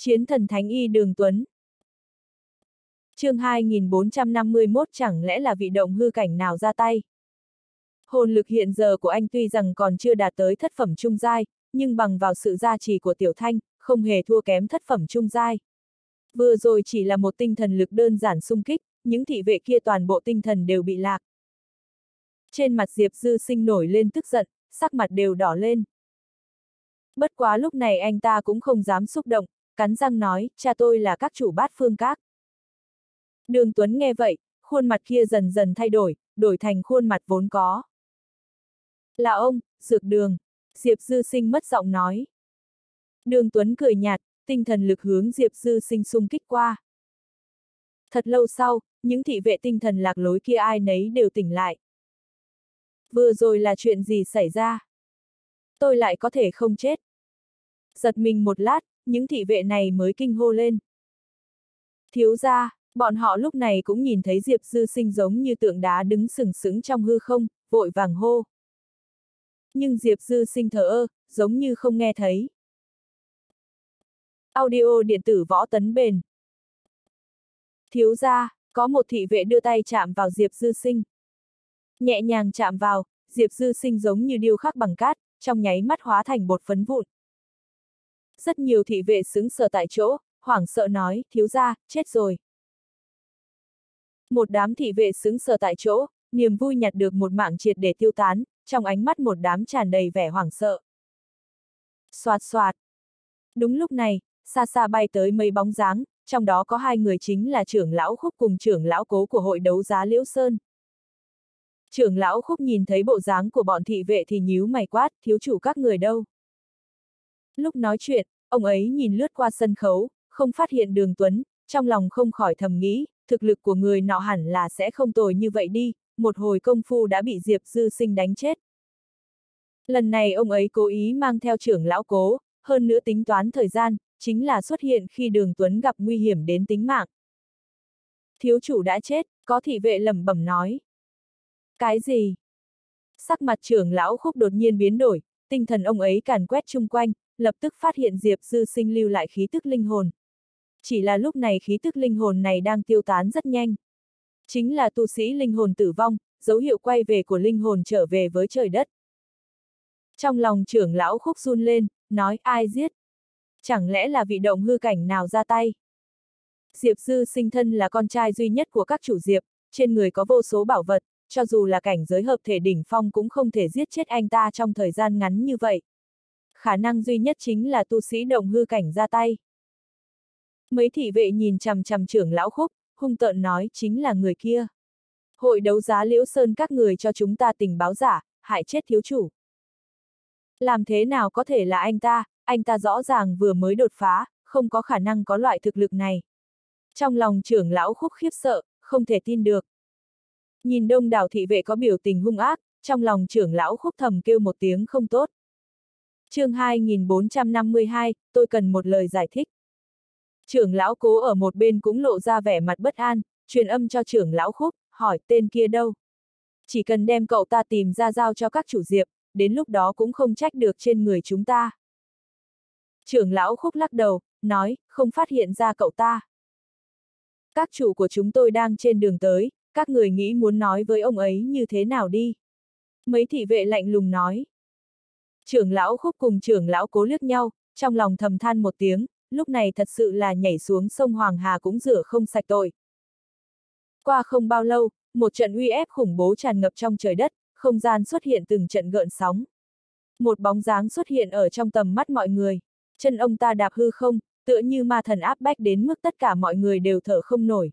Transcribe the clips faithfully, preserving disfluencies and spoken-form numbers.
Chiến thần thánh y Đường Tuấn. Chương hai nghìn bốn trăm năm mươi mốt chẳng lẽ là vị động hư cảnh nào ra tay? Hồn lực hiện giờ của anh tuy rằng còn chưa đạt tới thất phẩm trung giai, nhưng bằng vào sự gia trì của Tiểu Thanh, không hề thua kém thất phẩm trung giai. Vừa rồi chỉ là một tinh thần lực đơn giản xung kích, những thị vệ kia toàn bộ tinh thần đều bị lạc. Trên mặt Diệp Dư Sinh nổi lên tức giận, sắc mặt đều đỏ lên. Bất quá lúc này anh ta cũng không dám xúc động, cắn răng nói, cha tôi là các chủ Bát Phương Các. Đường Tuấn nghe vậy, khuôn mặt kia dần dần thay đổi, đổi thành khuôn mặt vốn có. Là ông, Dược Đường, Diệp Dư Sinh mất giọng nói. Đường Tuấn cười nhạt, tinh thần lực hướng Diệp Dư Sinh xung kích qua. Thật lâu sau, những thị vệ tinh thần lạc lối kia ai nấy đều tỉnh lại. Vừa rồi là chuyện gì xảy ra? Tôi lại có thể không chết. Giật mình một lát, những thị vệ này mới kinh hô lên. Thiếu gia, bọn họ lúc này cũng nhìn thấy Diệp Dư Sinh giống như tượng đá đứng sừng sững trong hư không, vội vàng hô. Nhưng Diệp Dư Sinh thờ ơ, giống như không nghe thấy. Audio điện tử Võ Tấn Bền. Thiếu gia, có một thị vệ đưa tay chạm vào Diệp Dư Sinh. Nhẹ nhàng chạm vào, Diệp Dư Sinh giống như điêu khắc bằng cát, trong nháy mắt hóa thành bột phấn vụn. Rất nhiều thị vệ sững sờ tại chỗ, hoảng sợ nói, thiếu gia, chết rồi. Một đám thị vệ sững sờ tại chỗ, niềm vui nhặt được một mạng triệt để tiêu tán, trong ánh mắt một đám tràn đầy vẻ hoảng sợ. Xoạt xoạt. Đúng lúc này, xa xa bay tới mấy bóng dáng, trong đó có hai người chính là trưởng lão Khúc cùng trưởng lão Cố của hội đấu giá Liễu Sơn. Trưởng lão Khúc nhìn thấy bộ dáng của bọn thị vệ thì nhíu mày quát, thiếu chủ các người đâu? Lúc nói chuyện, ông ấy nhìn lướt qua sân khấu, không phát hiện Đường Tuấn, trong lòng không khỏi thầm nghĩ, thực lực của người nọ hẳn là sẽ không tồi như vậy đi, một hồi công phu đã bị Diệp Dư Sinh đánh chết. Lần này ông ấy cố ý mang theo trưởng lão Cố, hơn nữa tính toán thời gian, chính là xuất hiện khi Đường Tuấn gặp nguy hiểm đến tính mạng. Thiếu chủ đã chết, có thị vệ lẩm bẩm nói. Cái gì? Sắc mặt trưởng lão Khúc đột nhiên biến đổi, tinh thần ông ấy càn quét chung quanh, lập tức phát hiện Diệp Dư Sinh lưu lại khí tức linh hồn. Chỉ là lúc này khí tức linh hồn này đang tiêu tán rất nhanh. Chính là tu sĩ linh hồn tử vong, dấu hiệu quay về của linh hồn trở về với trời đất. Trong lòng trưởng lão Khúc run lên, nói ai giết? Chẳng lẽ là vị động hư cảnh nào ra tay? Diệp Dư Sinh thân là con trai duy nhất của các chủ Diệp, trên người có vô số bảo vật, cho dù là cảnh giới hợp thể đỉnh phong cũng không thể giết chết anh ta trong thời gian ngắn như vậy. Khả năng duy nhất chính là tu sĩ động hư cảnh ra tay. Mấy thị vệ nhìn chằm chằm trưởng lão Khúc, hung tợn nói chính là người kia. Hội đấu giá Liễu Sơn các người cho chúng ta tình báo giả, hại chết thiếu chủ. Làm thế nào có thể là anh ta, anh ta rõ ràng vừa mới đột phá, không có khả năng có loại thực lực này. Trong lòng trưởng lão Khúc khiếp sợ, không thể tin được. Nhìn đông đảo thị vệ có biểu tình hung ác, trong lòng trưởng lão Khúc thầm kêu một tiếng không tốt. Chương hai nghìn bốn trăm năm mươi hai, tôi cần một lời giải thích. Trưởng lão Cố ở một bên cũng lộ ra vẻ mặt bất an, truyền âm cho trưởng lão Khúc, hỏi tên kia đâu. Chỉ cần đem cậu ta tìm ra giao cho các chủ Diệp, đến lúc đó cũng không trách được trên người chúng ta. Trưởng lão Khúc lắc đầu, nói, không phát hiện ra cậu ta. Các chủ của chúng tôi đang trên đường tới, các người nghĩ muốn nói với ông ấy như thế nào đi. Mấy thị vệ lạnh lùng nói. Trưởng lão Khúc cùng trưởng lão Cố liếc nhau, trong lòng thầm than một tiếng, lúc này thật sự là nhảy xuống sông Hoàng Hà cũng rửa không sạch tội. Qua không bao lâu, một trận uy ép khủng bố tràn ngập trong trời đất, không gian xuất hiện từng trận gợn sóng. Một bóng dáng xuất hiện ở trong tầm mắt mọi người, chân ông ta đạp hư không, tựa như ma thần áp bách đến mức tất cả mọi người đều thở không nổi.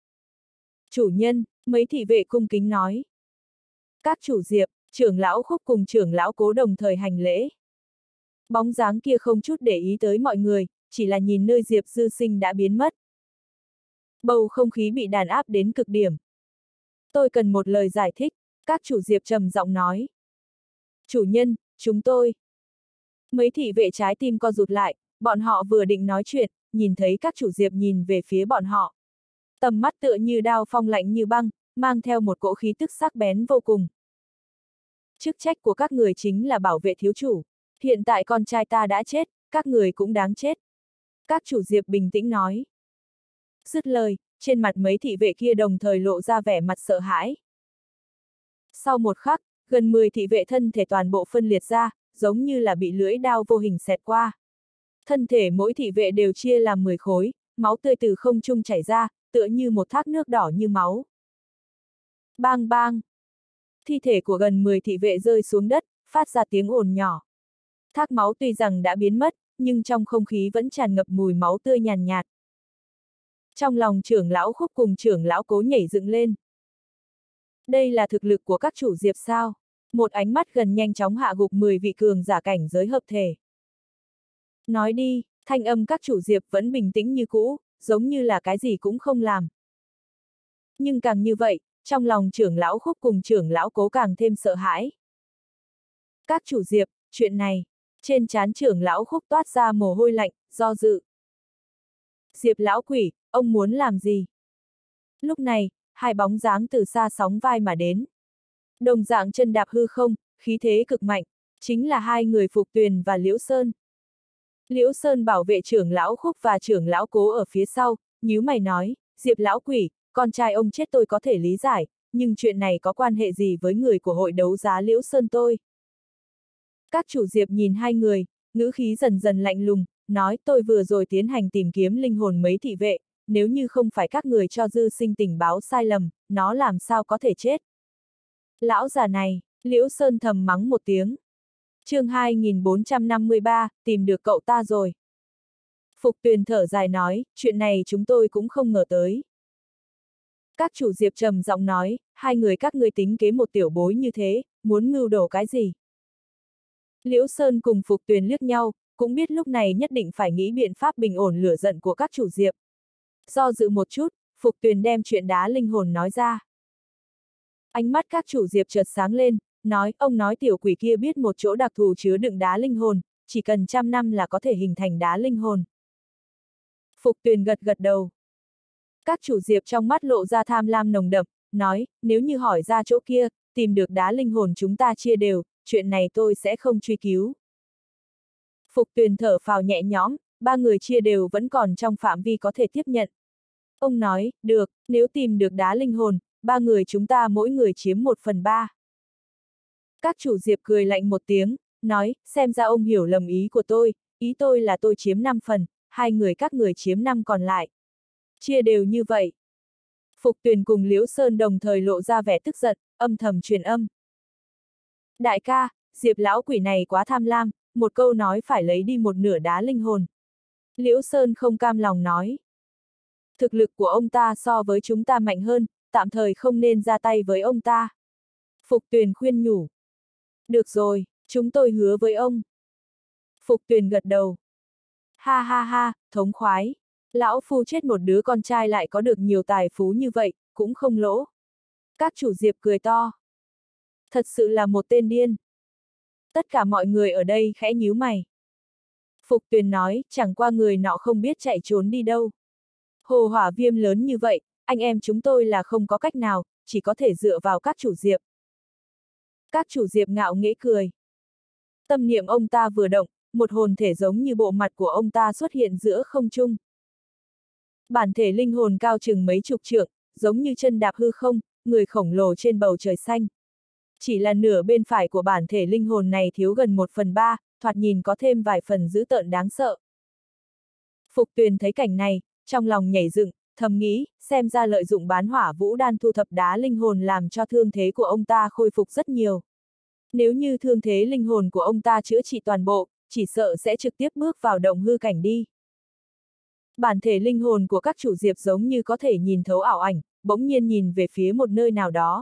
Chủ nhân, mấy thị vệ cung kính nói. Các chủ Diệp, trưởng lão Khúc cùng trưởng lão Cố đồng thời hành lễ. Bóng dáng kia không chút để ý tới mọi người, chỉ là nhìn nơi Diệp Dư Sinh đã biến mất. Bầu không khí bị đàn áp đến cực điểm. Tôi cần một lời giải thích, các chủ Diệp trầm giọng nói. Chủ nhân, chúng tôi. Mấy thị vệ trái tim co rụt lại, bọn họ vừa định nói chuyện, nhìn thấy các chủ Diệp nhìn về phía bọn họ. Tầm mắt tựa như đao phong lạnh như băng, mang theo một cỗ khí tức sắc bén vô cùng. Chức trách của các người chính là bảo vệ thiếu chủ. Hiện tại con trai ta đã chết, các người cũng đáng chết. Các chủ diệp bình tĩnh nói. Dứt lời, trên mặt mấy thị vệ kia đồng thời lộ ra vẻ mặt sợ hãi. Sau một khắc, gần mười thị vệ thân thể toàn bộ phân liệt ra, giống như là bị lưỡi đao vô hình xẹt qua. Thân thể mỗi thị vệ đều chia làm mười khối, máu tươi từ không trung chảy ra, tựa như một thác nước đỏ như máu. Bang bang! Thi thể của gần mười thị vệ rơi xuống đất, phát ra tiếng ồn nhỏ. Thác máu tuy rằng đã biến mất, nhưng trong không khí vẫn tràn ngập mùi máu tươi nhàn nhạt. Trong lòng trưởng lão Khúc cùng trưởng lão Cố nhảy dựng lên. Đây là thực lực của các chủ diệp sao? Một ánh mắt gần nhanh chóng hạ gục mười vị cường giả cảnh giới hợp thể. Nói đi, thanh âm các chủ diệp vẫn bình tĩnh như cũ, giống như là cái gì cũng không làm. Nhưng càng như vậy, trong lòng trưởng lão Khúc cùng trưởng lão Cố càng thêm sợ hãi. Các chủ diệp, chuyện này, trên trán trưởng lão Khúc toát ra mồ hôi lạnh, do dự. Diệp lão quỷ, ông muốn làm gì? Lúc này, hai bóng dáng từ xa sóng vai mà đến. Đồng dạng chân đạp hư không, khí thế cực mạnh, chính là hai người Phục Tuyền và Liễu Sơn. Liễu Sơn bảo vệ trưởng lão Khúc và trưởng lão Cố ở phía sau, nhíu mày nói, Diệp lão quỷ, con trai ông chết tôi có thể lý giải, nhưng chuyện này có quan hệ gì với người của hội đấu giá Liễu Sơn tôi? Các chủ Diệp nhìn hai người, ngữ khí dần dần lạnh lùng, nói tôi vừa rồi tiến hành tìm kiếm linh hồn mấy thị vệ, nếu như không phải các người cho dư sinh tình báo sai lầm, nó làm sao có thể chết? Lão già này, Liễu Sơn thầm mắng một tiếng. chương hai nghìn bốn trăm năm mươi ba, tìm được cậu ta rồi. Phục Tuyền thở dài nói, chuyện này chúng tôi cũng không ngờ tới. Các chủ Diệp trầm giọng nói, hai người các ngươi tính kế một tiểu bối như thế, muốn mưu đồ cái gì? Liễu Sơn cùng Phục Tuyền liếc nhau, cũng biết lúc này nhất định phải nghĩ biện pháp bình ổn lửa giận của các chủ Diệp. Do dự một chút, Phục Tuyền đem chuyện đá linh hồn nói ra. Ánh mắt các chủ Diệp chợt sáng lên, nói, ông nói tiểu quỷ kia biết một chỗ đặc thù chứa đựng đá linh hồn, chỉ cần trăm năm là có thể hình thành đá linh hồn. Phục Tuyền gật gật đầu. Các chủ Diệp trong mắt lộ ra tham lam nồng đậm, nói, nếu như hỏi ra chỗ kia, tìm được đá linh hồn chúng ta chia đều, chuyện này tôi sẽ không truy cứu. Phục Tuyền thở phào nhẹ nhõm, ba người chia đều vẫn còn trong phạm vi có thể tiếp nhận. Ông nói, được, nếu tìm được đá linh hồn, ba người chúng ta mỗi người chiếm một phần ba. Các chủ Diệp cười lạnh một tiếng, nói, xem ra ông hiểu lầm ý của tôi, ý tôi là tôi chiếm năm phần, hai người các người chiếm năm còn lại. Chia đều như vậy. Phục Tuyền cùng Liễu Sơn đồng thời lộ ra vẻ tức giận, âm thầm truyền âm. Đại ca, Diệp lão quỷ này quá tham lam, một câu nói phải lấy đi một nửa đá linh hồn. Liễu Sơn không cam lòng nói. Thực lực của ông ta so với chúng ta mạnh hơn, tạm thời không nên ra tay với ông ta. Phục Tuyền khuyên nhủ. Được rồi, chúng tôi hứa với ông. Phục Tuyền gật đầu. Ha ha ha, thống khoái. Lão phu chết một đứa con trai lại có được nhiều tài phú như vậy, cũng không lỗ. Các chủ Diệp cười to. Thật sự là một tên điên. Tất cả mọi người ở đây khẽ nhíu mày. Phục Tuyền nói, chẳng qua người nọ không biết chạy trốn đi đâu. Hồ hỏa viêm lớn như vậy, anh em chúng tôi là không có cách nào, chỉ có thể dựa vào các chủ Diệp. Các chủ Diệp ngạo nghễ cười. Tâm niệm ông ta vừa động, một hồn thể giống như bộ mặt của ông ta xuất hiện giữa không trung. Bản thể linh hồn cao chừng mấy chục trượng, giống như chân đạp hư không, người khổng lồ trên bầu trời xanh. Chỉ là nửa bên phải của bản thể linh hồn này thiếu gần một phần ba, thoạt nhìn có thêm vài phần dữ tợn đáng sợ. Phục Tuyền thấy cảnh này, trong lòng nhảy dựng, thầm nghĩ, xem ra lợi dụng bán hỏa vũ đan thu thập đá linh hồn làm cho thương thế của ông ta khôi phục rất nhiều. Nếu như thương thế linh hồn của ông ta chữa trị toàn bộ, chỉ sợ sẽ trực tiếp bước vào động hư cảnh đi. Bản thể linh hồn của các chủ Diệp giống như có thể nhìn thấu ảo ảnh, bỗng nhiên nhìn về phía một nơi nào đó.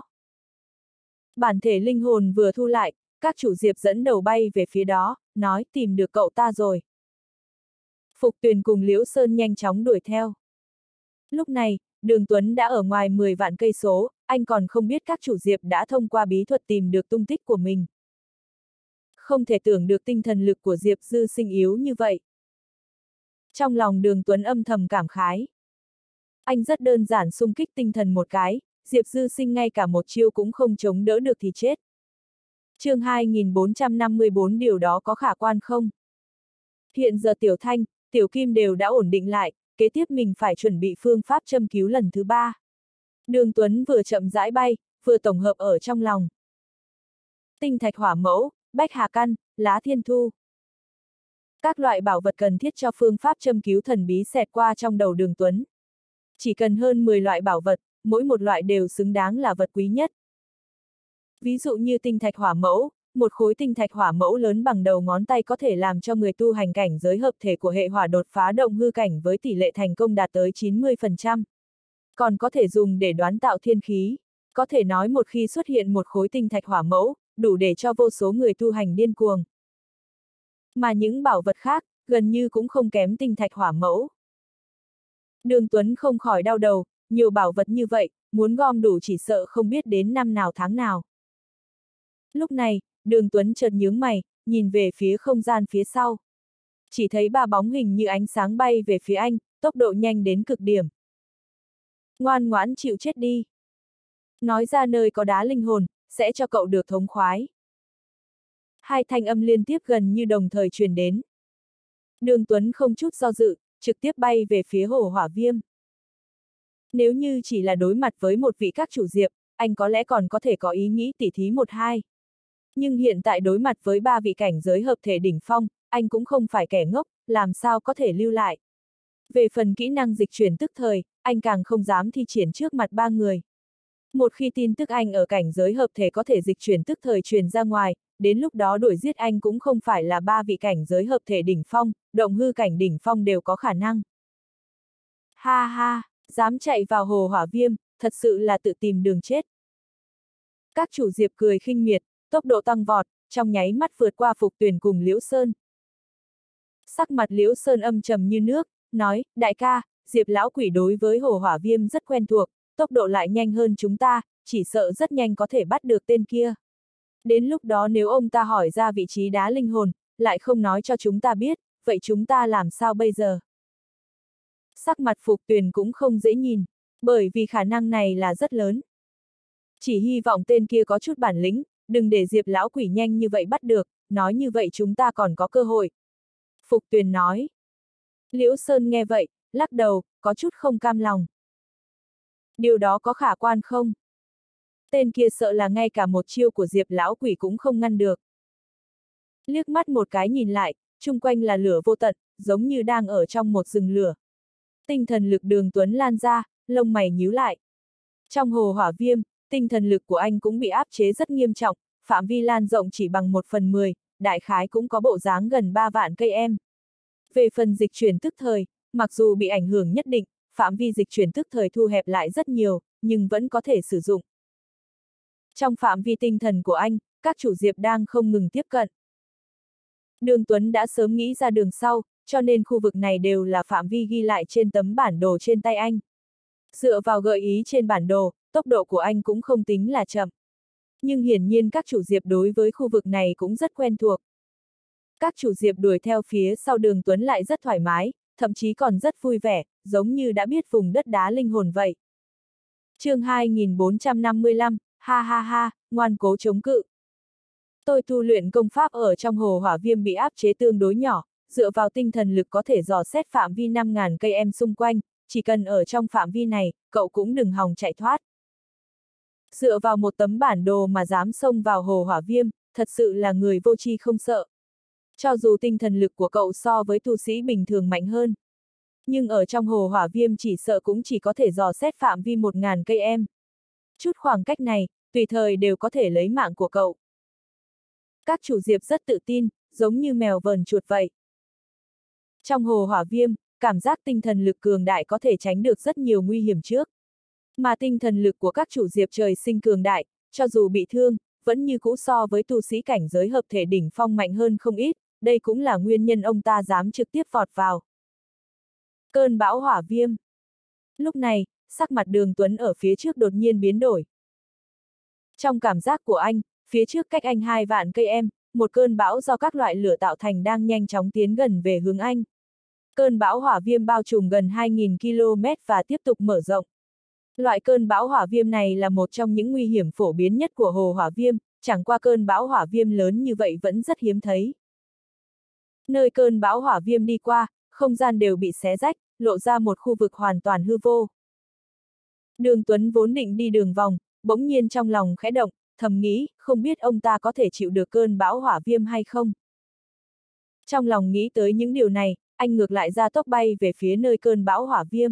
Bản thể linh hồn vừa thu lại, các chủ Diệp dẫn đầu bay về phía đó, nói tìm được cậu ta rồi. Phục Tuyền cùng Liễu Sơn nhanh chóng đuổi theo. Lúc này, Đường Tuấn đã ở ngoài mười vạn cây số, anh còn không biết các chủ Diệp đã thông qua bí thuật tìm được tung tích của mình. Không thể tưởng được tinh thần lực của Diệp Dư Sinh yếu như vậy. Trong lòng Đường Tuấn âm thầm cảm khái. Anh rất đơn giản xung kích tinh thần một cái, Diệp Dư Sinh ngay cả một chiêu cũng không chống đỡ được thì chết. chương hai nghìn bốn trăm năm mươi bốn điều đó có khả quan không? Hiện giờ Tiểu Thanh, Tiểu Kim đều đã ổn định lại, kế tiếp mình phải chuẩn bị phương pháp châm cứu lần thứ ba. Đường Tuấn vừa chậm rãi bay, vừa tổng hợp ở trong lòng. Tinh thạch hỏa mẫu, bách hà căn, lá thiên thu. Các loại bảo vật cần thiết cho phương pháp châm cứu thần bí xẹt qua trong đầu Đường Tuấn. Chỉ cần hơn mười loại bảo vật, mỗi một loại đều xứng đáng là vật quý nhất. Ví dụ như tinh thạch hỏa mẫu, một khối tinh thạch hỏa mẫu lớn bằng đầu ngón tay có thể làm cho người tu hành cảnh giới hợp thể của hệ hỏa đột phá động hư cảnh với tỷ lệ thành công đạt tới chín mươi phần trăm. Còn có thể dùng để đoán tạo thiên khí. Có thể nói một khi xuất hiện một khối tinh thạch hỏa mẫu, đủ để cho vô số người tu hành điên cuồng. Mà những bảo vật khác, gần như cũng không kém tinh thạch hỏa mẫu. Đường Tuấn không khỏi đau đầu, nhiều bảo vật như vậy, muốn gom đủ chỉ sợ không biết đến năm nào tháng nào. Lúc này, Đường Tuấn chợt nhướng mày, nhìn về phía không gian phía sau. Chỉ thấy ba bóng hình như ánh sáng bay về phía anh, tốc độ nhanh đến cực điểm. Ngoan ngoãn chịu chết đi. Nói ra nơi có đá linh hồn, sẽ cho cậu được thống khoái. Hai thanh âm liên tiếp gần như đồng thời truyền đến. Đường Tuấn không chút do dự, trực tiếp bay về phía hồ hỏa viêm. Nếu như chỉ là đối mặt với một vị các chủ diệp, anh có lẽ còn có thể có ý nghĩ tỉ thí một hai. Nhưng hiện tại đối mặt với ba vị cảnh giới hợp thể đỉnh phong, anh cũng không phải kẻ ngốc, làm sao có thể lưu lại. Về phần kỹ năng dịch chuyển tức thời, anh càng không dám thi triển trước mặt ba người. Một khi tin tức anh ở cảnh giới hợp thể có thể dịch chuyển tức thời truyền ra ngoài, đến lúc đó đuổi giết anh cũng không phải là ba vị cảnh giới hợp thể đỉnh phong, động hư cảnh đỉnh phong đều có khả năng. Ha ha, dám chạy vào hồ hỏa viêm, thật sự là tự tìm đường chết. Các chủ diệp cười khinh miệt, tốc độ tăng vọt, trong nháy mắt vượt qua Phục Tuyền cùng Liễu Sơn. Sắc mặt Liễu Sơn âm trầm như nước, nói, đại ca, Diệp lão quỷ đối với hồ hỏa viêm rất quen thuộc, tốc độ lại nhanh hơn chúng ta, chỉ sợ rất nhanh có thể bắt được tên kia. Đến lúc đó nếu ông ta hỏi ra vị trí đá linh hồn, lại không nói cho chúng ta biết, vậy chúng ta làm sao bây giờ? Sắc mặt Phục Tuyền cũng không dễ nhìn, bởi vì khả năng này là rất lớn. Chỉ hy vọng tên kia có chút bản lĩnh, đừng để Diệp lão quỷ nhanh như vậy bắt được, nói như vậy chúng ta còn có cơ hội. Phục Tuyền nói. Liễu Sơn nghe vậy, lắc đầu, có chút không cam lòng. Điều đó có khả quan không? Tên kia sợ là ngay cả một chiêu của Diệp lão quỷ cũng không ngăn được. Liếc mắt một cái nhìn lại, chung quanh là lửa vô tận, giống như đang ở trong một rừng lửa. Tinh thần lực Đường Tuấn lan ra, lông mày nhíu lại. Trong hồ hỏa viêm, tinh thần lực của anh cũng bị áp chế rất nghiêm trọng, phạm vi lan rộng chỉ bằng một phần mười, đại khái cũng có bộ dáng gần ba vạn cây em. Về phần dịch chuyển tức thời, mặc dù bị ảnh hưởng nhất định, phạm vi dịch chuyển tức thời thu hẹp lại rất nhiều, nhưng vẫn có thể sử dụng. Trong phạm vi tinh thần của anh, các chủ diệp đang không ngừng tiếp cận. Đường Tuấn đã sớm nghĩ ra đường sau, cho nên khu vực này đều là phạm vi ghi lại trên tấm bản đồ trên tay anh. Dựa vào gợi ý trên bản đồ, tốc độ của anh cũng không tính là chậm. Nhưng hiển nhiên các chủ diệp đối với khu vực này cũng rất quen thuộc. Các chủ diệp đuổi theo phía sau Đường Tuấn lại rất thoải mái, thậm chí còn rất vui vẻ, giống như đã biết vùng đất đá linh hồn vậy. Chương hai nghìn bốn trăm năm mươi lăm, ha ha ha, ngoan cố chống cự. Tôi tu luyện công pháp ở trong hồ hỏa viêm bị áp chế tương đối nhỏ, dựa vào tinh thần lực có thể dò xét phạm vi năm nghìn cây em xung quanh, chỉ cần ở trong phạm vi này, cậu cũng đừng hòng chạy thoát. Dựa vào một tấm bản đồ mà dám xông vào hồ hỏa viêm, thật sự là người vô tri không sợ. Cho dù tinh thần lực của cậu so với tu sĩ bình thường mạnh hơn, nhưng ở trong hồ hỏa viêm chỉ sợ cũng chỉ có thể dò xét phạm vi một nghìn cây em. Chút khoảng cách này, tùy thời đều có thể lấy mạng của cậu. Các chủ diệp rất tự tin, giống như mèo vờn chuột vậy. Trong hồ hỏa viêm, cảm giác tinh thần lực cường đại có thể tránh được rất nhiều nguy hiểm trước. Mà tinh thần lực của các chủ diệp trời sinh cường đại, cho dù bị thương, vẫn như cũ so với tu sĩ cảnh giới hợp thể đỉnh phong mạnh hơn không ít, đây cũng là nguyên nhân ông ta dám trực tiếp vọt vào. Cơn bão hỏa viêm. Lúc này, sắc mặt Đường Tuấn ở phía trước đột nhiên biến đổi. Trong cảm giác của anh, phía trước cách anh hai vạn cây em, một cơn bão do các loại lửa tạo thành đang nhanh chóng tiến gần về hướng anh. Cơn bão hỏa viêm bao trùm gần hai nghìn ki lô mét và tiếp tục mở rộng. Loại cơn bão hỏa viêm này là một trong những nguy hiểm phổ biến nhất của hồ hỏa viêm, chẳng qua cơn bão hỏa viêm lớn như vậy vẫn rất hiếm thấy. Nơi cơn bão hỏa viêm đi qua, không gian đều bị xé rách, lộ ra một khu vực hoàn toàn hư vô. Đường Tuấn vốn định đi đường vòng, bỗng nhiên trong lòng khẽ động, thầm nghĩ, không biết ông ta có thể chịu được cơn bão hỏa viêm hay không. Trong lòng nghĩ tới những điều này, anh ngược lại ra tốc bay về phía nơi cơn bão hỏa viêm.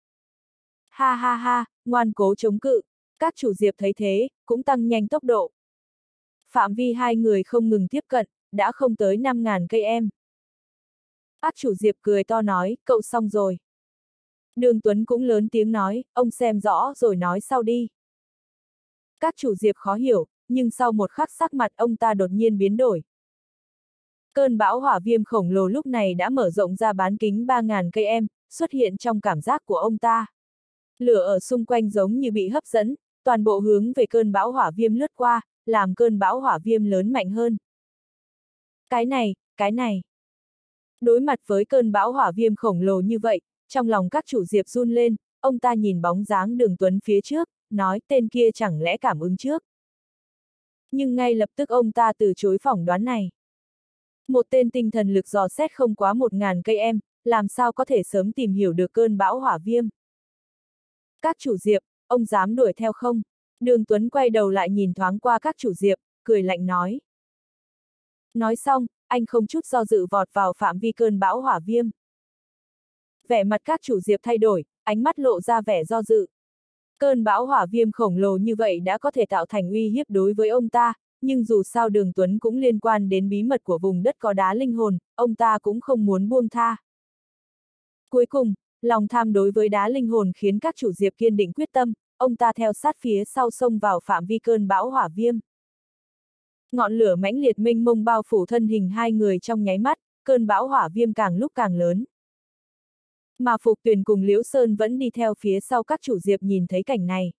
Ha ha ha, ngoan cố chống cự, các chủ diệp thấy thế, cũng tăng nhanh tốc độ. Phạm vi hai người không ngừng tiếp cận, đã không tới năm nghìn cây em. Các chủ diệp cười to nói, cậu xong rồi. Đường Tuấn cũng lớn tiếng nói, ông xem rõ rồi nói sau đi. Các chủ diệp khó hiểu, nhưng sau một khắc sắc mặt ông ta đột nhiên biến đổi. Cơn bão hỏa viêm khổng lồ lúc này đã mở rộng ra bán kính ba nghìn cây em, xuất hiện trong cảm giác của ông ta. Lửa ở xung quanh giống như bị hấp dẫn, toàn bộ hướng về cơn bão hỏa viêm lướt qua, làm cơn bão hỏa viêm lớn mạnh hơn. Cái này, cái này. Đối mặt với cơn bão hỏa viêm khổng lồ như vậy, trong lòng các chủ diệp run lên, ông ta nhìn bóng dáng Đường Tuấn phía trước, nói tên kia chẳng lẽ cảm ứng trước. Nhưng ngay lập tức ông ta từ chối phỏng đoán này. Một tên tinh thần lực dò xét không quá một nghìn cây em, làm sao có thể sớm tìm hiểu được cơn bão hỏa viêm. Các chủ diệp, ông dám đuổi theo không? Đường Tuấn quay đầu lại nhìn thoáng qua các chủ diệp, cười lạnh nói. Nói xong, anh không chút do dự vọt vào phạm vi cơn bão hỏa viêm. Vẻ mặt các chủ diệp thay đổi, ánh mắt lộ ra vẻ do dự. Cơn bão hỏa viêm khổng lồ như vậy đã có thể tạo thành uy hiếp đối với ông ta, nhưng dù sao Đường Tuấn cũng liên quan đến bí mật của vùng đất có đá linh hồn, ông ta cũng không muốn buông tha. Cuối cùng, lòng tham đối với đá linh hồn khiến các chủ diệp kiên định quyết tâm, ông ta theo sát phía sau xông vào phạm vi cơn bão hỏa viêm. Ngọn lửa mãnh liệt mênh mông bao phủ thân hình hai người trong nháy mắt, cơn bão hỏa viêm càng lúc càng lớn. Mà Phục Tuyền cùng Liễu Sơn vẫn đi theo phía sau các chủ diệp nhìn thấy cảnh này.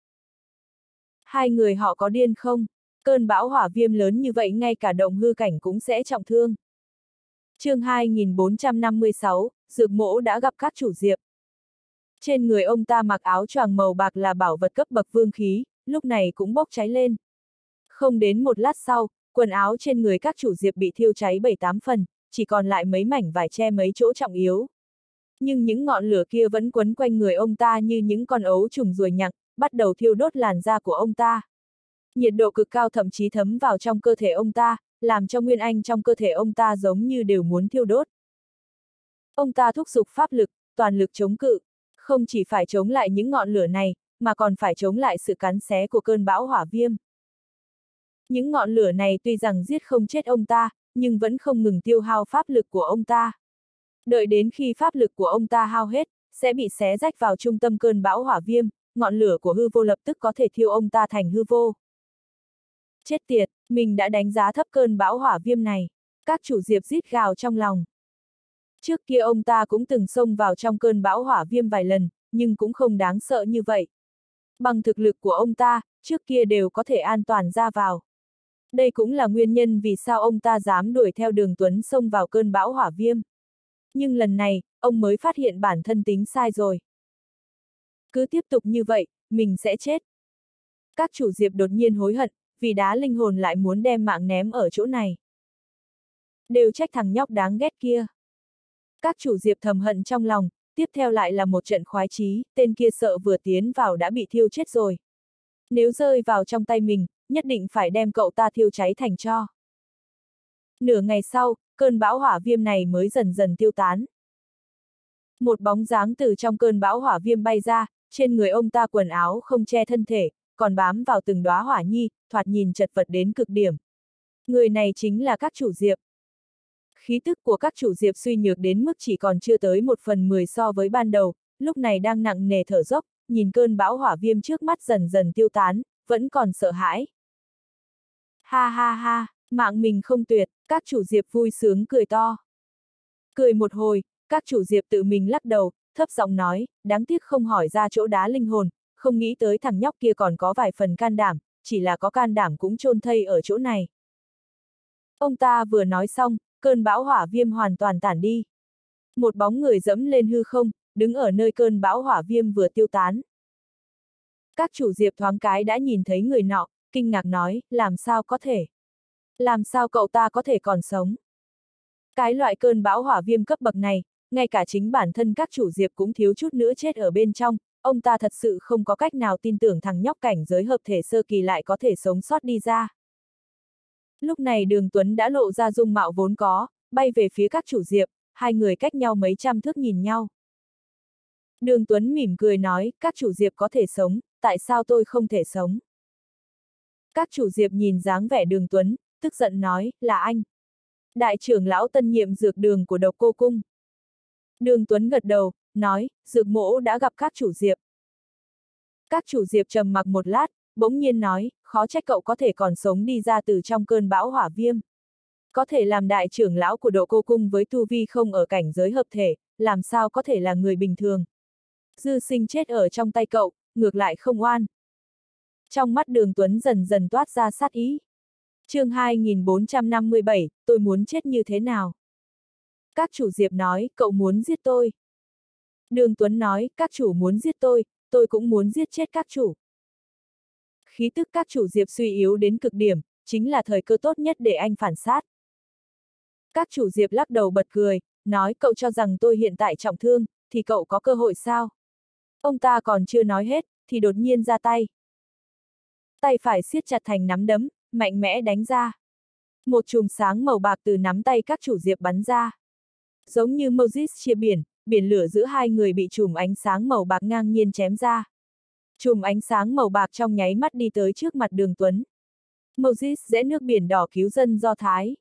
Hai người họ có điên không? Cơn bão hỏa viêm lớn như vậy ngay cả động hư cảnh cũng sẽ trọng thương. Chương hai nghìn bốn trăm năm mươi sáu, Dược Mỗ đã gặp các chủ diệp. Trên người ông ta mặc áo choàng màu bạc là bảo vật cấp bậc vương khí, lúc này cũng bốc cháy lên. Không đến một lát sau, quần áo trên người các chủ diệp bị thiêu cháy bảy tám phần, chỉ còn lại mấy mảnh vải che mấy chỗ trọng yếu. Nhưng những ngọn lửa kia vẫn quấn quanh người ông ta như những con ấu trùng ruồi nhặng, bắt đầu thiêu đốt làn da của ông ta. Nhiệt độ cực cao thậm chí thấm vào trong cơ thể ông ta, làm cho nguyên anh trong cơ thể ông ta giống như đều muốn thiêu đốt. Ông ta thúc giục pháp lực, toàn lực chống cự, không chỉ phải chống lại những ngọn lửa này, mà còn phải chống lại sự cắn xé của cơn bão hỏa viêm. Những ngọn lửa này tuy rằng giết không chết ông ta, nhưng vẫn không ngừng tiêu hao pháp lực của ông ta. Đợi đến khi pháp lực của ông ta hao hết, sẽ bị xé rách vào trung tâm cơn bão hỏa viêm, ngọn lửa của hư vô lập tức có thể thiêu ông ta thành hư vô. Chết tiệt, mình đã đánh giá thấp cơn bão hỏa viêm này. Các chủ diệp rít gào trong lòng. Trước kia ông ta cũng từng xông vào trong cơn bão hỏa viêm vài lần, nhưng cũng không đáng sợ như vậy. Bằng thực lực của ông ta, trước kia đều có thể an toàn ra vào. Đây cũng là nguyên nhân vì sao ông ta dám đuổi theo Đường Tuấn xông vào cơn bão hỏa viêm. Nhưng lần này, ông mới phát hiện bản thân tính sai rồi. Cứ tiếp tục như vậy, mình sẽ chết. Các chủ diệp đột nhiên hối hận, vì đá linh hồn lại muốn đem mạng ném ở chỗ này. Đều trách thằng nhóc đáng ghét kia. Các chủ diệp thầm hận trong lòng, tiếp theo lại là một trận khoái chí, tên kia sợ vừa tiến vào đã bị thiêu chết rồi. Nếu rơi vào trong tay mình, nhất định phải đem cậu ta thiêu cháy thành tro. Nửa ngày sau, cơn bão hỏa viêm này mới dần dần tiêu tán. Một bóng dáng từ trong cơn bão hỏa viêm bay ra, trên người ông ta quần áo không che thân thể, còn bám vào từng đóa hỏa nhi, thoạt nhìn chật vật đến cực điểm. Người này chính là các chủ diệp. Khí tức của các chủ diệp suy nhược đến mức chỉ còn chưa tới một phần mười so với ban đầu, lúc này đang nặng nề thở dốc, nhìn cơn bão hỏa viêm trước mắt dần dần tiêu tán, vẫn còn sợ hãi. Ha ha ha, mạng mình không tuyệt, các chủ diệp vui sướng cười to. Cười một hồi, các chủ diệp tự mình lắc đầu, thấp giọng nói, đáng tiếc không hỏi ra chỗ đá linh hồn, không nghĩ tới thằng nhóc kia còn có vài phần can đảm, chỉ là có can đảm cũng chôn thây ở chỗ này. Ông ta vừa nói xong, cơn bão hỏa viêm hoàn toàn tản đi. Một bóng người dẫm lên hư không, đứng ở nơi cơn bão hỏa viêm vừa tiêu tán. Các chủ diệp thoáng cái đã nhìn thấy người nọ, kinh ngạc nói, làm sao có thể? Làm sao cậu ta có thể còn sống? Cái loại cơn bão hỏa viêm cấp bậc này, ngay cả chính bản thân các chủ diệp cũng thiếu chút nữa chết ở bên trong, ông ta thật sự không có cách nào tin tưởng thằng nhóc cảnh giới hợp thể sơ kỳ lại có thể sống sót đi ra. Lúc này Đường Tuấn đã lộ ra dung mạo vốn có, bay về phía các chủ diệp, hai người cách nhau mấy trăm thước nhìn nhau. Đường Tuấn mỉm cười nói, các chủ diệp có thể sống, tại sao tôi không thể sống? Các chủ diệp nhìn dáng vẻ Đường Tuấn, tức giận nói, là anh. Đại trưởng lão tân nhiệm dược đường của Độc Cô Cung. Đường Tuấn gật đầu, nói, dược mỗ đã gặp các chủ diệp. Các chủ diệp trầm mặc một lát, bỗng nhiên nói, khó trách cậu có thể còn sống đi ra từ trong cơn bão hỏa viêm. Có thể làm đại trưởng lão của Độc Cô Cung với tu vi không ở cảnh giới hợp thể, làm sao có thể là người bình thường. Dư sinh chết ở trong tay cậu, ngược lại không oan. Trong mắt Đường Tuấn dần dần toát ra sát ý. chương hai nghìn bốn trăm năm mươi bảy, tôi muốn chết như thế nào? Các chủ diệp nói, cậu muốn giết tôi. Đường Tuấn nói, các chủ muốn giết tôi, tôi cũng muốn giết chết các chủ. Khí tức các chủ diệp suy yếu đến cực điểm, chính là thời cơ tốt nhất để anh phản sát. Các chủ diệp lắc đầu bật cười, nói cậu cho rằng tôi hiện tại trọng thương, thì cậu có cơ hội sao? Ông ta còn chưa nói hết, thì đột nhiên ra tay. Tay phải siết chặt thành nắm đấm, mạnh mẽ đánh ra. Một chùm sáng màu bạc từ nắm tay các chủ diệp bắn ra. Giống như Moses chia biển, biển lửa giữa hai người bị chùm ánh sáng màu bạc ngang nhiên chém ra. Chùm ánh sáng màu bạc trong nháy mắt đi tới trước mặt Đường Tuấn. Moses rẽ nước biển đỏ cứu dân Do Thái.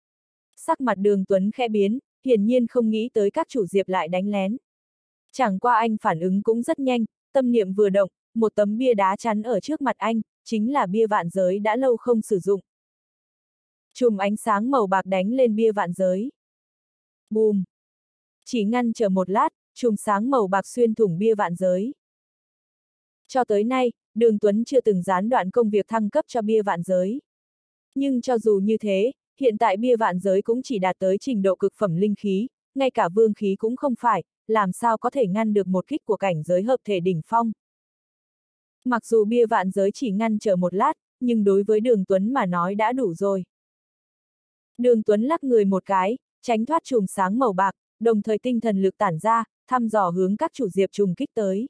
Sắc mặt Đường Tuấn khẽ biến, hiển nhiên không nghĩ tới các chủ diệp lại đánh lén. Chẳng qua anh phản ứng cũng rất nhanh, tâm niệm vừa động, một tấm bia đá chắn ở trước mặt anh, chính là bia vạn giới đã lâu không sử dụng. Chùm ánh sáng màu bạc đánh lên bia vạn giới. Bùm! Chỉ ngăn chờ một lát, chùm sáng màu bạc xuyên thủng bia vạn giới. Cho tới nay, Đường Tuấn chưa từng gián đoạn công việc thăng cấp cho bia vạn giới. Nhưng cho dù như thế, hiện tại bia vạn giới cũng chỉ đạt tới trình độ cực phẩm linh khí, ngay cả vương khí cũng không phải, làm sao có thể ngăn được một kích của cảnh giới hợp thể đỉnh phong. Mặc dù bia vạn giới chỉ ngăn chờ một lát, nhưng đối với Đường Tuấn mà nói đã đủ rồi. Đường Tuấn lắc người một cái, tránh thoát chùm sáng màu bạc, đồng thời tinh thần lực tản ra, thăm dò hướng các chủ diệp trùng kích tới.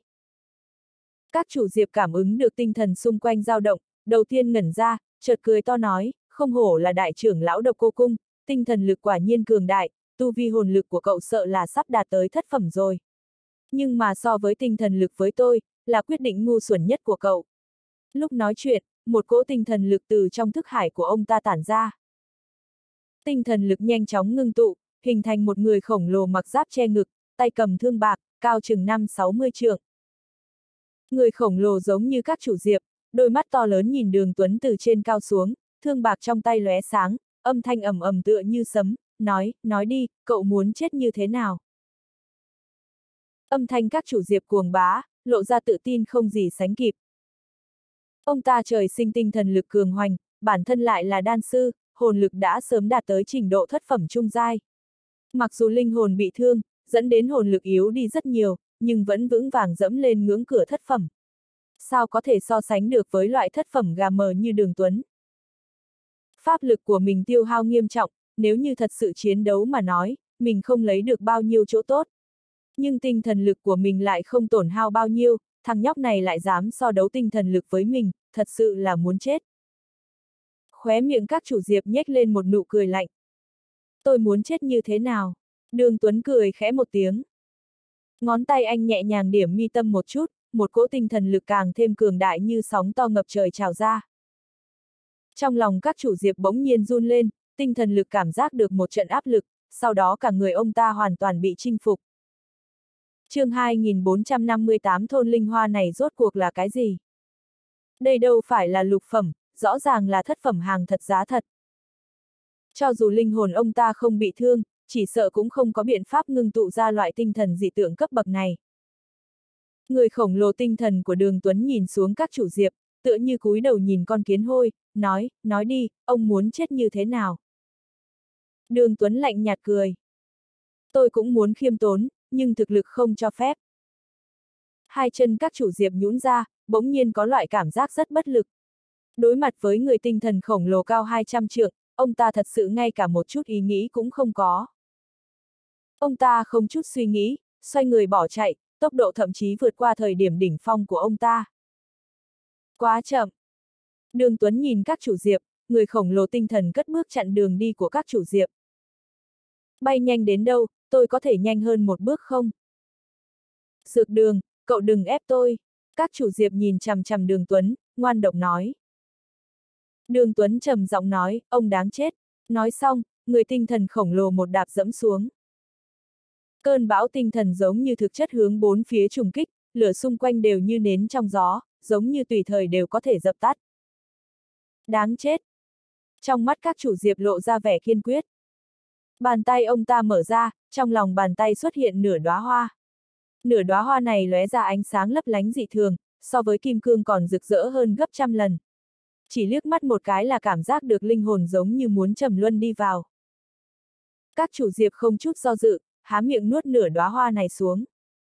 Các chủ diệp cảm ứng được tinh thần xung quanh dao động, đầu tiên ngẩn ra, chợt cười to nói, không hổ là đại trưởng lão Độc Cô Cung, tinh thần lực quả nhiên cường đại, tu vi hồn lực của cậu sợ là sắp đạt tới thất phẩm rồi. Nhưng mà so với tinh thần lực với tôi, là quyết định ngu xuẩn nhất của cậu. Lúc nói chuyện, một cỗ tinh thần lực từ trong thức hải của ông ta tản ra. Tinh thần lực nhanh chóng ngưng tụ, hình thành một người khổng lồ mặc giáp che ngực, tay cầm thương bạc, cao chừng năm sáu mươi trượng. Người khổng lồ giống như các chủ diệp, đôi mắt to lớn nhìn Đường Tuấn từ trên cao xuống, thương bạc trong tay lóe sáng, âm thanh ầm ầm tựa như sấm, nói, nói đi, cậu muốn chết như thế nào? Âm thanh các chủ diệp cuồng bá, lộ ra tự tin không gì sánh kịp. Ông ta trời sinh tinh thần lực cường hoành, bản thân lại là đan sư, hồn lực đã sớm đạt tới trình độ thất phẩm trung giai. Mặc dù linh hồn bị thương, dẫn đến hồn lực yếu đi rất nhiều, nhưng vẫn vững vàng dẫm lên ngưỡng cửa thất phẩm. Sao có thể so sánh được với loại thất phẩm gà mờ như Đường Tuấn? Pháp lực của mình tiêu hao nghiêm trọng, nếu như thật sự chiến đấu mà nói, mình không lấy được bao nhiêu chỗ tốt. Nhưng tinh thần lực của mình lại không tổn hao bao nhiêu, thằng nhóc này lại dám so đấu tinh thần lực với mình, thật sự là muốn chết. Khóe miệng các chủ diệp nhếch lên một nụ cười lạnh. Tôi muốn chết như thế nào? Đường Tuấn cười khẽ một tiếng. Ngón tay anh nhẹ nhàng điểm mi tâm một chút, một cỗ tinh thần lực càng thêm cường đại như sóng to ngập trời trào ra. Trong lòng các chủ diệp bỗng nhiên run lên, tinh thần lực cảm giác được một trận áp lực, sau đó cả người ông ta hoàn toàn bị chinh phục. chương hai nghìn bốn trăm năm mươi tám thôn linh hoa này rốt cuộc là cái gì? Đây đâu phải là lục phẩm, rõ ràng là thất phẩm hàng thật giá thật. Cho dù linh hồn ông ta không bị thương, chỉ sợ cũng không có biện pháp ngưng tụ ra loại tinh thần dị tượng cấp bậc này. Người khổng lồ tinh thần của Đường Tuấn nhìn xuống các chủ diệp, tựa như cúi đầu nhìn con kiến hôi, nói, nói đi, ông muốn chết như thế nào? Đường Tuấn lạnh nhạt cười. Tôi cũng muốn khiêm tốn, nhưng thực lực không cho phép. Hai chân các chủ diệp nhũn ra, bỗng nhiên có loại cảm giác rất bất lực. Đối mặt với người tinh thần khổng lồ cao hai trăm trượng, ông ta thật sự ngay cả một chút ý nghĩ cũng không có. Ông ta không chút suy nghĩ, xoay người bỏ chạy, tốc độ thậm chí vượt qua thời điểm đỉnh phong của ông ta. Quá chậm. Đường Tuấn nhìn các chủ diệp, người khổng lồ tinh thần cất bước chặn đường đi của các chủ diệp. Bay nhanh đến đâu, tôi có thể nhanh hơn một bước không? Dược Đường, cậu đừng ép tôi. Các chủ diệp nhìn chằm chằm Đường Tuấn, ngoan độc nói. Đường Tuấn trầm giọng nói, ông đáng chết. Nói xong, người tinh thần khổng lồ một đạp dẫm xuống. Cơn bão tinh thần giống như thực chất hướng bốn phía trùng kích, lửa xung quanh đều như nến trong gió, giống như tùy thời đều có thể dập tắt. Đáng chết. Trong mắt các chủ diệp lộ ra vẻ kiên quyết. Bàn tay ông ta mở ra, trong lòng bàn tay xuất hiện nửa đóa hoa. Nửa đóa hoa này lóe ra ánh sáng lấp lánh dị thường, so với kim cương còn rực rỡ hơn gấp trăm lần. Chỉ liếc mắt một cái là cảm giác được linh hồn giống như muốn trầm luân đi vào. Các chủ diệp không chút do dự, há miệng nuốt nửa đóa hoa này xuống.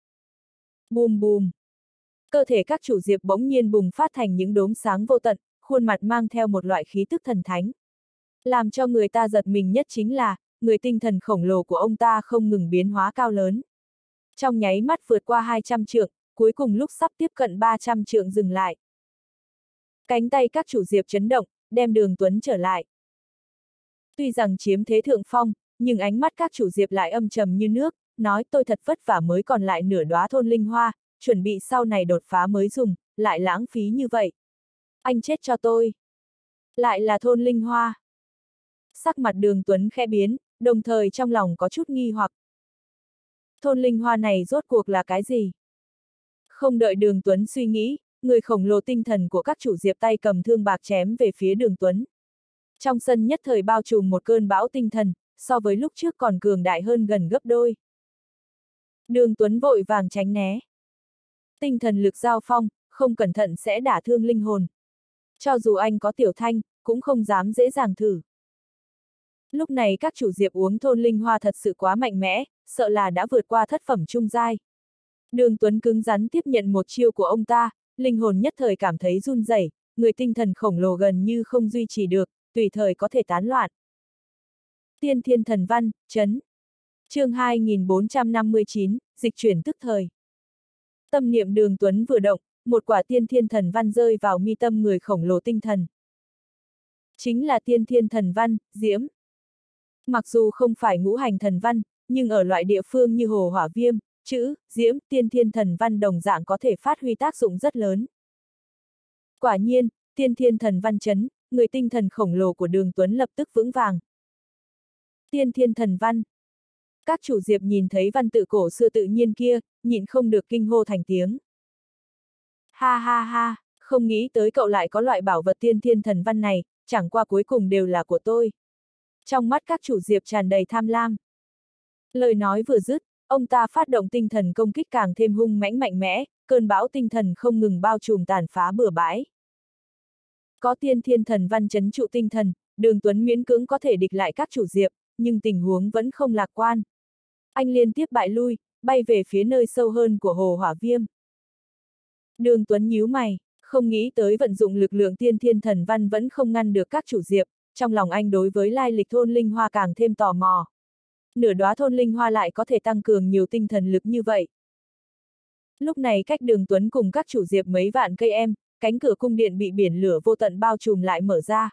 Bùm bùm. Cơ thể các chủ diệp bỗng nhiên bùng phát thành những đốm sáng vô tận, khuôn mặt mang theo một loại khí tức thần thánh. Làm cho người ta giật mình nhất chính là, người tinh thần khổng lồ của ông ta không ngừng biến hóa cao lớn. Trong nháy mắt vượt qua hai trăm trượng, cuối cùng lúc sắp tiếp cận ba trăm trượng dừng lại. Cánh tay các chủ diệp chấn động, đem Đường Tuấn trở lại. Tuy rằng chiếm thế thượng phong, nhưng ánh mắt các chủ diệp lại âm trầm như nước, nói tôi thật vất vả mới còn lại nửa đóa thôn linh hoa, chuẩn bị sau này đột phá mới dùng, lại lãng phí như vậy. Anh chết cho tôi. Lại là thôn linh hoa. Sắc mặt Đường Tuấn khẽ biến, đồng thời trong lòng có chút nghi hoặc. Thôn linh hoa này rốt cuộc là cái gì? Không đợi Đường Tuấn suy nghĩ, người khổng lồ tinh thần của các chủ diệp tay cầm thương bạc chém về phía Đường Tuấn. Trong sân nhất thời bao trùm một cơn bão tinh thần, so với lúc trước còn cường đại hơn gần gấp đôi. Đường Tuấn vội vàng tránh né. Tinh thần lực giao phong, không cẩn thận sẽ đả thương linh hồn. Cho dù anh có tiểu thanh, cũng không dám dễ dàng thử. Lúc này các chủ diệp uống thôn linh hoa thật sự quá mạnh mẽ, sợ là đã vượt qua thất phẩm trung giai. Đường Tuấn cứng rắn tiếp nhận một chiêu của ông ta, linh hồn nhất thời cảm thấy run rẩy, người tinh thần khổng lồ gần như không duy trì được, tùy thời có thể tán loạn. Tiên Thiên Thần Văn, chấn. Chương hai nghìn bốn trăm năm mươi chín, dịch chuyển tức thời. Tâm niệm Đường Tuấn vừa động, một quả Tiên Thiên Thần Văn rơi vào mi tâm người khổng lồ tinh thần. Chính là Tiên Thiên Thần Văn, diễm. Mặc dù không phải ngũ hành thần văn, nhưng ở loại địa phương như hồ hỏa viêm, chữ, diễm, Tiên Thiên Thần Văn đồng dạng có thể phát huy tác dụng rất lớn. Quả nhiên, Tiên Thiên Thần Văn chấn, người tinh thần khổng lồ của Đường Tuấn lập tức vững vàng. Tiên Thiên Thần Văn. Các chủ diệp nhìn thấy văn tự cổ xưa tự nhiên kia, nhịn không được kinh hô thành tiếng. Ha ha ha, không nghĩ tới cậu lại có loại bảo vật Tiên Thiên Thần Văn này, chẳng qua cuối cùng đều là của tôi. Trong mắt các chủ diệp tràn đầy tham lam. Lời nói vừa dứt, ông ta phát động tinh thần công kích càng thêm hung mãnh mạnh mẽ, cơn bão tinh thần không ngừng bao trùm tàn phá bừa bãi. Có Tiên Thiên Thần Văn chấn trụ tinh thần, Đường Tuấn miễn cưỡng có thể địch lại các chủ diệp, nhưng tình huống vẫn không lạc quan. Anh liên tiếp bại lui, bay về phía nơi sâu hơn của hồ hỏa viêm. Đường Tuấn nhíu mày, không nghĩ tới vận dụng lực lượng Tiên Thiên Thần Văn vẫn không ngăn được các chủ diệp, trong lòng anh đối với lai lịch thôn linh hoa càng thêm tò mò. Nửa đóa thôn linh hoa lại có thể tăng cường nhiều tinh thần lực như vậy. Lúc này cách Đường Tuấn cùng các chủ diệp mấy vạn cây em, cánh cửa cung điện bị biển lửa vô tận bao trùm lại mở ra.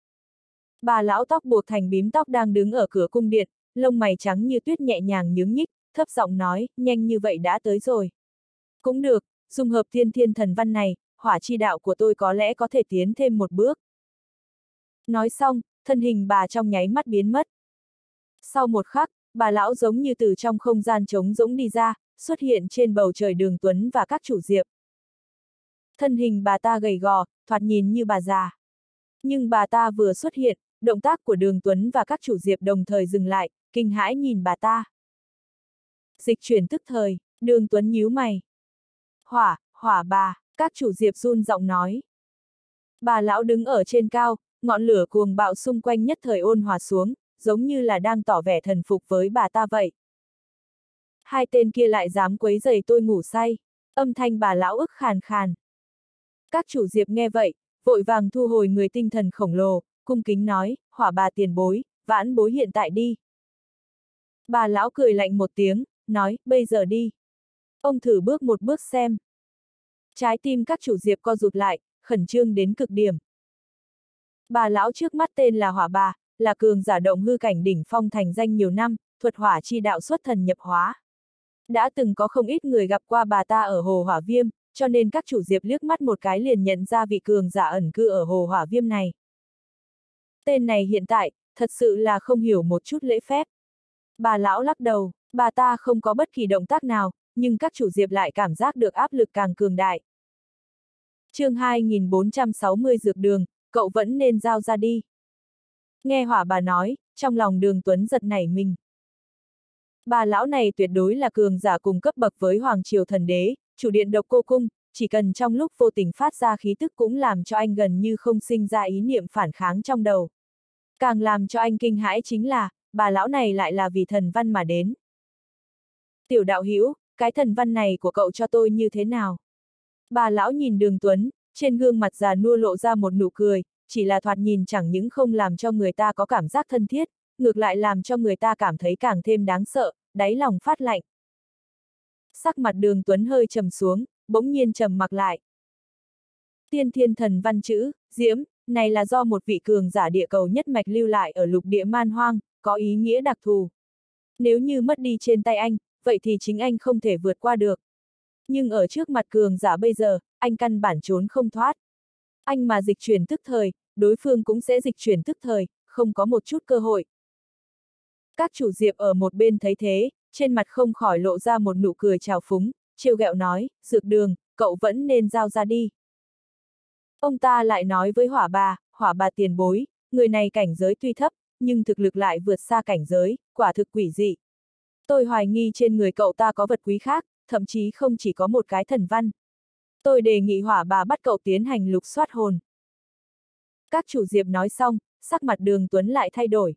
Bà lão tóc buộc thành bím tóc đang đứng ở cửa cung điện, lông mày trắng như tuyết nhẹ nhàng nhướng nhích, thấp giọng nói, nhanh như vậy đã tới rồi. Cũng được, dung hợp Tiên Thiên Thần Văn này, hỏa chi đạo của tôi có lẽ có thể tiến thêm một bước. Nói xong, thân hình bà trong nháy mắt biến mất. Sau một khắc, bà lão giống như từ trong không gian trống rỗng đi ra, xuất hiện trên bầu trời Đường Tuấn và các chủ diệp. Thân hình bà ta gầy gò, thoạt nhìn như bà già. Nhưng bà ta vừa xuất hiện, động tác của Đường Tuấn và các chủ diệp đồng thời dừng lại, kinh hãi nhìn bà ta. Dịch chuyển tức thời, Đường Tuấn nhíu mày. Hỏa, hỏa bà, các chủ diệp run giọng nói. Bà lão đứng ở trên cao, ngọn lửa cuồng bạo xung quanh nhất thời ôn hòa xuống, giống như là đang tỏ vẻ thần phục với bà ta vậy. Hai tên kia lại dám quấy rầy tôi ngủ say, âm thanh bà lão ức khàn khàn. Các chủ diệp nghe vậy, vội vàng thu hồi người tinh thần khổng lồ, cung kính nói, hỏa bà tiền bối, vãn bối hiện tại đi. Bà lão cười lạnh một tiếng, nói, bây giờ đi. Ông thử bước một bước xem. Trái tim các chủ diệp co rụt lại, khẩn trương đến cực điểm. Bà lão trước mắt tên là Hỏa Bà, là cường giả động hư cảnh đỉnh phong thành danh nhiều năm, thuật hỏa chi đạo xuất thần nhập hóa. Đã từng có không ít người gặp qua bà ta ở Hồ Hỏa Viêm, cho nên các chủ diệp liếc mắt một cái liền nhận ra vị cường giả ẩn cư ở Hồ Hỏa Viêm này. Tên này hiện tại, thật sự là không hiểu một chút lễ phép. Bà lão lắc đầu, bà ta không có bất kỳ động tác nào, nhưng các chủ diệp lại cảm giác được áp lực càng cường đại. chương hai nghìn bốn trăm sáu mươi dược đường, cậu vẫn nên giao ra đi. Nghe Hỏa Bà nói, trong lòng Đường Tuấn giật nảy mình. Bà lão này tuyệt đối là cường giả cùng cấp bậc với Hoàng Triều Thần Đế, chủ điện Độc Cô Cung, chỉ cần trong lúc vô tình phát ra khí tức cũng làm cho anh gần như không sinh ra ý niệm phản kháng trong đầu. Càng làm cho anh kinh hãi chính là, bà lão này lại là vì thần văn mà đến. Tiểu đạo hữu, cái thần văn này của cậu cho tôi như thế nào? Bà lão nhìn Đường Tuấn, trên gương mặt già nua lộ ra một nụ cười, chỉ là thoạt nhìn chẳng những không làm cho người ta có cảm giác thân thiết, ngược lại làm cho người ta cảm thấy càng thêm đáng sợ, đáy lòng phát lạnh. Sắc mặt Đường Tuấn hơi trầm xuống, bỗng nhiên trầm mặc lại. Tiên thiên thần văn chữ, diễm, này là do một vị cường giả địa cầu nhất mạch lưu lại ở lục địa man hoang, có ý nghĩa đặc thù. Nếu như mất đi trên tay anh, vậy thì chính anh không thể vượt qua được. Nhưng ở trước mặt cường giả bây giờ, anh căn bản trốn không thoát. Anh mà dịch chuyển tức thời, đối phương cũng sẽ dịch chuyển tức thời, không có một chút cơ hội. Các chủ diệp ở một bên thấy thế, trên mặt không khỏi lộ ra một nụ cười trào phúng, trêu ghẹo nói, dược đường, cậu vẫn nên giao ra đi. Ông ta lại nói với Hỏa Bà, Hỏa Bà tiền bối, người này cảnh giới tuy thấp, nhưng thực lực lại vượt xa cảnh giới, quả thực quỷ dị. Tôi hoài nghi trên người cậu ta có vật quý khác, thậm chí không chỉ có một cái thần văn. Tôi đề nghị Hỏa Bà bắt cậu tiến hành lục soát hồn. Các chủ diệp nói xong, sắc mặt Đường Tuấn lại thay đổi.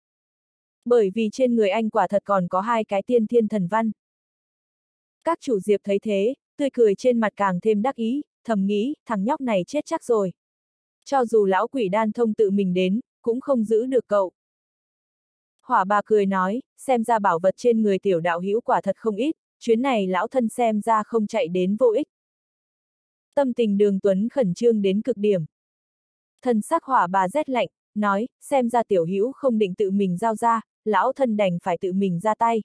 Bởi vì trên người anh quả thật còn có hai cái tiên thiên thần văn. Các chủ diệp thấy thế, tươi cười trên mặt càng thêm đắc ý, thầm nghĩ, thằng nhóc này chết chắc rồi. Cho dù lão quỷ đan thông tự mình đến, cũng không giữ được cậu. Hỏa Bà cười nói, xem ra bảo vật trên người tiểu đạo hữu quả thật không ít, chuyến này lão thân xem ra không chạy đến vô ích. Tâm tình Đường Tuấn khẩn trương đến cực điểm. Thân sắc Hỏa Bà rét lạnh, nói, xem ra tiểu hữu không định tự mình giao ra, lão thân đành phải tự mình ra tay.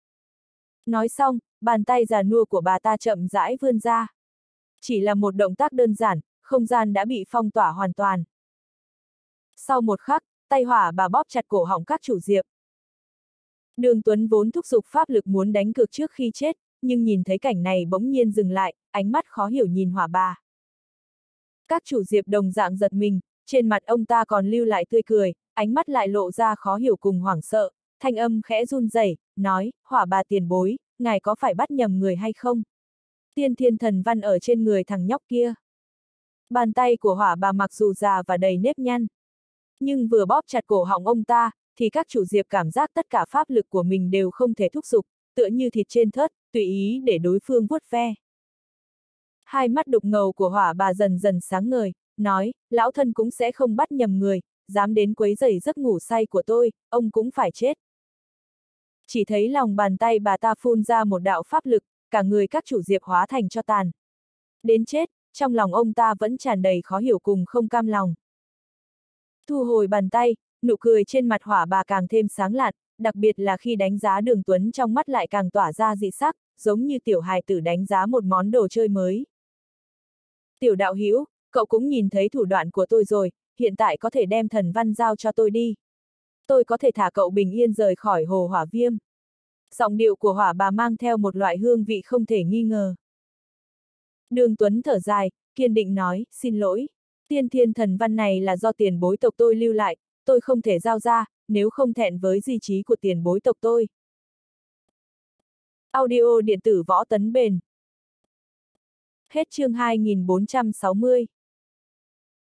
Nói xong, bàn tay già nua của bà ta chậm rãi vươn ra. Chỉ là một động tác đơn giản, không gian đã bị phong tỏa hoàn toàn. Sau một khắc, tay Hỏa Bà bóp chặt cổ họng các chủ diệp. Đường Tuấn vốn thúc giục pháp lực muốn đánh cược trước khi chết, nhưng nhìn thấy cảnh này bỗng nhiên dừng lại, ánh mắt khó hiểu nhìn Hỏa Bà. Các chủ diệp đồng dạng giật mình, trên mặt ông ta còn lưu lại tươi cười, ánh mắt lại lộ ra khó hiểu cùng hoảng sợ, thanh âm khẽ run rẩy, nói, Hỏa Bà tiền bối, ngài có phải bắt nhầm người hay không? Tiên thiên thần văn ở trên người thằng nhóc kia. Bàn tay của Hỏa Bà mặc dù già và đầy nếp nhăn, nhưng vừa bóp chặt cổ họng ông ta, thì các chủ diệp cảm giác tất cả pháp lực của mình đều không thể thúc giục, tựa như thịt trên thớt, tùy ý để đối phương vuốt ve. Hai mắt đục ngầu của Hỏa Bà dần dần sáng ngời, nói, lão thân cũng sẽ không bắt nhầm người, dám đến quấy rầy giấc ngủ say của tôi, ông cũng phải chết. Chỉ thấy lòng bàn tay bà ta phun ra một đạo pháp lực, cả người các chủ diệp hóa thành cho tàn. Đến chết, trong lòng ông ta vẫn tràn đầy khó hiểu cùng không cam lòng. Thu hồi bàn tay, nụ cười trên mặt Hỏa Bà càng thêm sáng lạn, đặc biệt là khi đánh giá Đường Tuấn trong mắt lại càng tỏa ra dị sắc, giống như tiểu hài tử đánh giá một món đồ chơi mới. Tiểu đạo hữu, cậu cũng nhìn thấy thủ đoạn của tôi rồi, hiện tại có thể đem thần văn giao cho tôi đi. Tôi có thể thả cậu bình yên rời khỏi Hồ Hỏa Viêm. Giọng điệu của Hỏa Bà mang theo một loại hương vị không thể nghi ngờ. Đường Tuấn thở dài, kiên định nói, xin lỗi. Tiên thiên thần văn này là do tiền bối tộc tôi lưu lại, tôi không thể giao ra, nếu không thẹn với di chí của tiền bối tộc tôi. Audio điện tử Võ Tấn Bền. Hết chương hai nghìn bốn trăm sáu mươi.